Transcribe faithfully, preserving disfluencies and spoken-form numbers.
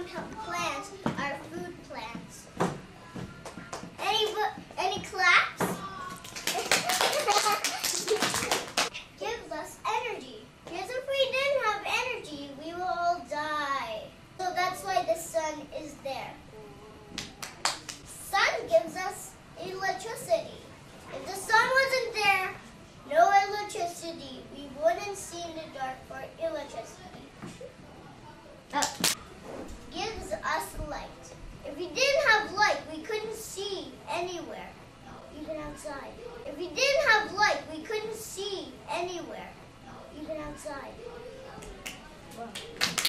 some plants are food plants. Any any claps? Gives us energy. Because if we didn't have energy, we will all die. So that's why the sun is there. Sun gives us electricity. If the sun wasn't there, no electricity. We wouldn't see in the dark for electricity. Uh, gives us light. If we didn't have light, we couldn't see anywhere, even outside. If we didn't have light, we couldn't see anywhere, even outside.